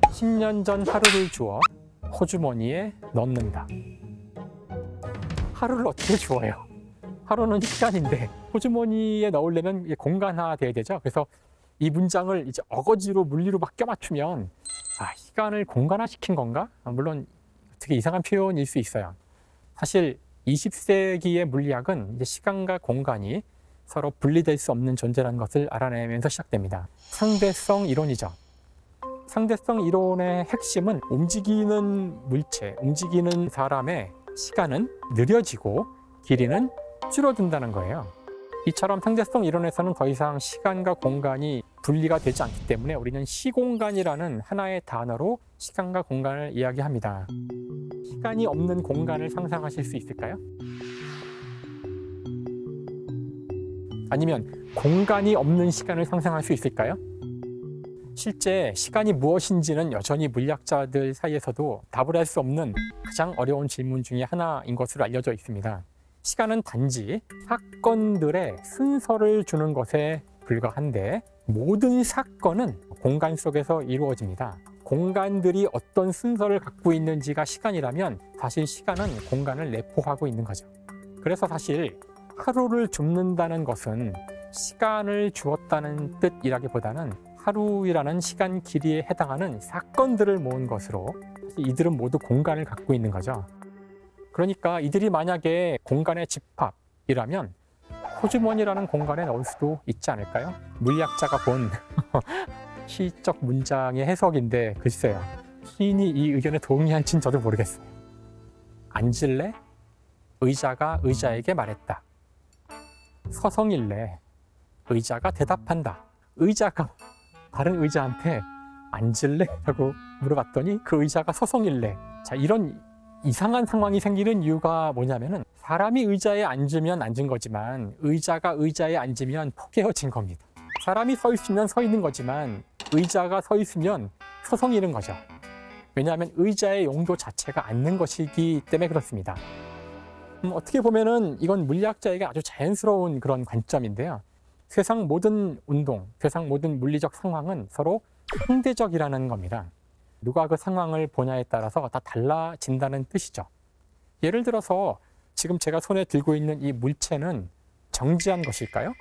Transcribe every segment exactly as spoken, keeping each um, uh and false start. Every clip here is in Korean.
십 년 전 하루를 주어 호주머니에 넣는다. 하루를 어떻게 주어요? 하루는 시간인데 호주머니에 넣으려면 공간화돼야 되죠. 그래서 이 문장을 이제 어거지로 물리로 막 껴맞추면 아, 시간을 공간화시킨 건가? 물론 되게 이상한 표현일 수 있어요. 사실 이십 세기의 물리학은 이제 시간과 공간이 서로 분리될 수 없는 존재라는 것을 알아내면서 시작됩니다. 상대성 이론이죠. 상대성 이론의 핵심은 움직이는 물체, 움직이는 사람의 시간은 느려지고 길이는 줄어든다는 거예요. 이처럼 상대성 이론에서는 더 이상 시간과 공간이 분리가 되지 않기 때문에 우리는 시공간이라는 하나의 단어로 시간과 공간을 이야기합니다. 시간이 없는 공간을 상상하실 수 있을까요? 아니면 공간이 없는 시간을 상상할 수 있을까요? 실제 시간이 무엇인지는 여전히 물리학자들 사이에서도 답을 할 수 없는 가장 어려운 질문 중에 하나인 것으로 알려져 있습니다. 시간은 단지 사건들의 순서를 주는 것에 불과한데 모든 사건은 공간 속에서 이루어집니다. 공간들이 어떤 순서를 갖고 있는지가 시간이라면 사실 시간은 공간을 내포하고 있는 거죠. 그래서 사실 하루를 줍는다는 것은 시간을 주었다는 뜻이라기보다는 하루이라는 시간 길이에 해당하는 사건들을 모은 것으로 이들은 모두 공간을 갖고 있는 거죠. 그러니까 이들이 만약에 공간의 집합이라면 호주머니라는 공간에 넣을 수도 있지 않을까요? 물리학자가 본 시적 문장의 해석인데 글쎄요. 시인이 이 의견에 동의한지는 저도 모르겠어요. 앉을래? 의자가 의자에게 말했다. 서성일래? 의자가 대답한다. 의자가 다른 의자한테 앉을래? 라고 물어봤더니 그 의자가 서성일래. 자, 이런 이상한 상황이 생기는 이유가 뭐냐면은 사람이 의자에 앉으면 앉은 거지만 의자가 의자에 앉으면 포개어진 겁니다. 사람이 서 있으면 서 있는 거지만 의자가 서 있으면 서성이는 거죠. 왜냐하면 의자의 용도 자체가 앉는 것이기 때문에 그렇습니다. 음, 어떻게 보면은 이건 물리학자에게 아주 자연스러운 그런 관점인데요. 세상 모든 운동, 세상 모든 물리적 상황은 서로 상대적이라는 겁니다. 누가 그 상황을 보냐에 따라서 다 달라진다는 뜻이죠. 예를 들어서 지금 제가 손에 들고 있는 이 물체는 정지한 것일까요?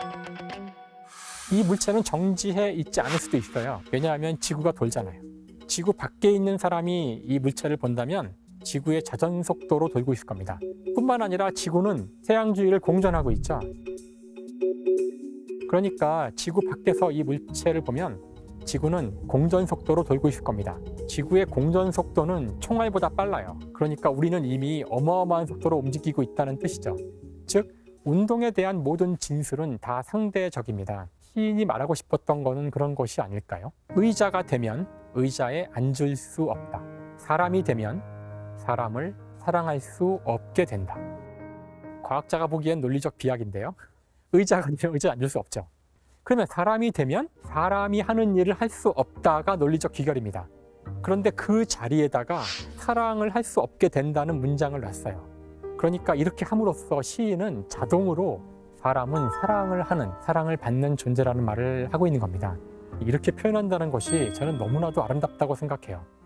이 물체는 정지해 있지 않을 수도 있어요. 왜냐하면 지구가 돌잖아요. 지구 밖에 있는 사람이 이 물체를 본다면 지구의 자전 속도로 돌고 있을 겁니다. 뿐만 아니라 지구는 태양 주위를 공전하고 있죠. 그러니까 지구 밖에서 이 물체를 보면 지구는 공전 속도로 돌고 있을 겁니다. 지구의 공전 속도는 총알보다 빨라요. 그러니까 우리는 이미 어마어마한 속도로 움직이고 있다는 뜻이죠. 즉, 운동에 대한 모든 진술은 다 상대적입니다. 시인이 말하고 싶었던 거는 그런 것이 아닐까요? 의자가 되면 의자에 앉을 수 없다. 사람이 되면 사람을 사랑할 수 없게 된다. 과학자가 보기엔 논리적 비약인데요. 의자가 되면 의자에 앉을 수 없죠. 그러면 사람이 되면 사람이 하는 일을 할 수 없다가 논리적 귀결입니다. 그런데 그 자리에다가 사랑을 할 수 없게 된다는 문장을 놨어요. 그러니까 이렇게 함으로써 시인은 자동으로 사람은 사랑을 하는, 사랑을 받는 존재라는 말을 하고 있는 겁니다. 이렇게 표현한다는 것이 저는 너무나도 아름답다고 생각해요.